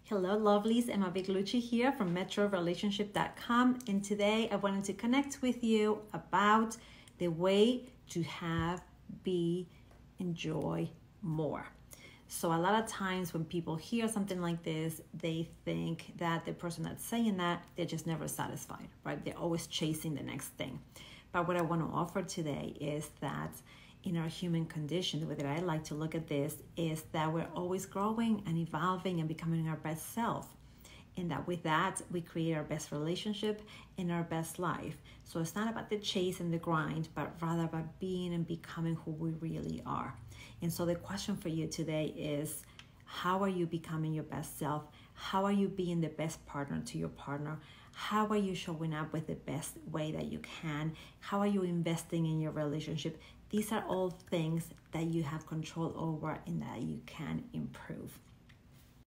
Hello, lovelies. Emma Biglucci here from metrorelationship.com, and today I wanted to connect with you about the way to have, be, enjoy more. So a lot of times when people hear something like this, they think that the person that's saying that, they're just never satisfied, right? They're always chasing the next thing. But what I want to offer today is that in our human condition, the way that I like to look at this is that we're always growing and evolving and becoming our best self. And that with that, we create our best relationship and our best life. So it's not about the chase and the grind, but rather about being and becoming who we really are. And so the question for you today is, how are you becoming your best self? How are you being the best partner to your partner? How are you showing up with the best way that you can? How are you investing in your relationship? These are all things that you have control over and that you can improve.